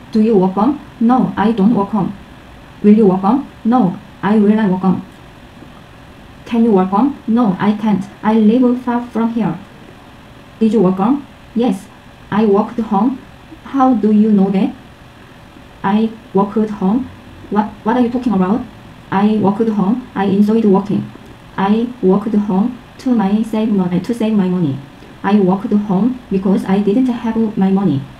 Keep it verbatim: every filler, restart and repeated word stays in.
Do you work home? No, I don't work home. Will you work home? No, I will not work home. Can you work home? No, I can't. I live far from here. Did you work home? Yes, I worked home. How do you know that? I worked home. What, what are you talking about? I worked home. I enjoyed working. I worked home to my save money to save my money. I worked home because I didn't have my money.